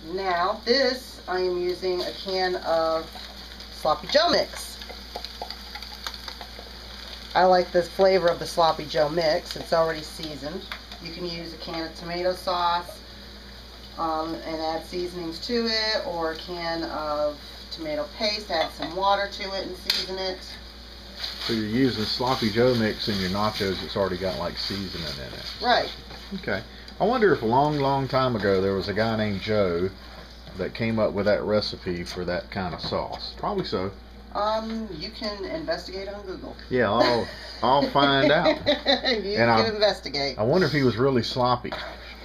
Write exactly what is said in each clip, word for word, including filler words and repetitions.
Now this, I am using a can of Sloppy Joe mix. I like the flavor of the Sloppy Joe mix. It's already seasoned. You can use a can of tomato sauce um, and add seasonings to it, or a can of tomato paste, add some water to it and season it. So you're using Sloppy Joe mix in your nachos. It's already got like seasoning in it. Right. Okay. I wonder if a long, long time ago there was a guy named Joe that came up with that recipe for that kind of sauce. Probably so. Um, you can investigate on Google. Yeah, I'll I'll find out. You and can I, investigate. I wonder if he was really sloppy.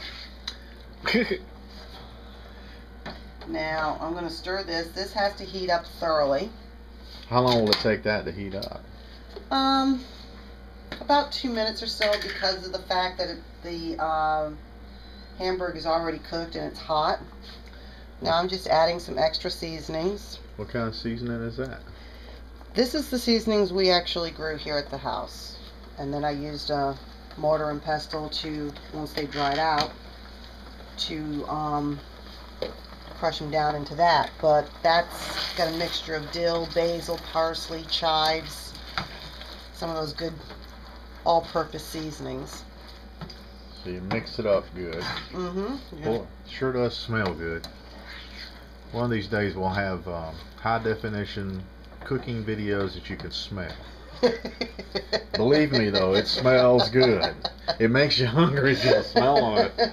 Now I'm going to stir this. This has to heat up thoroughly. How long will it take that to heat up? Um, about two minutes or so, because of the fact that it, the um, hamburger is already cooked and it's hot. Now I'm just adding some extra seasonings. What kind of seasoning is that? This is the seasonings we actually grew here at the house, and then I used a mortar and pestle to, once they dried out, to um, crush them down into that. But that's got a mixture of dill, basil, parsley, chives, some of those good all-purpose seasonings. So you mix it up good. Mm-hmm. Boy, it sure does smell good. One of these days we'll have um, high definition cooking videos that you can smell. Believe me though, it smells good. It makes you hungry just smelling it.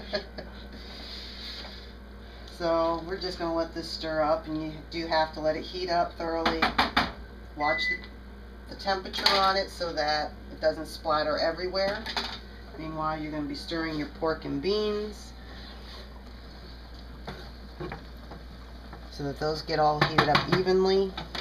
So we're just going to let this stir up, and you do have to let it heat up thoroughly. Watch the, the temperature on it so that it doesn't splatter everywhere. Meanwhile, you're going to be stirring your pork and beans so that those get all heated up evenly.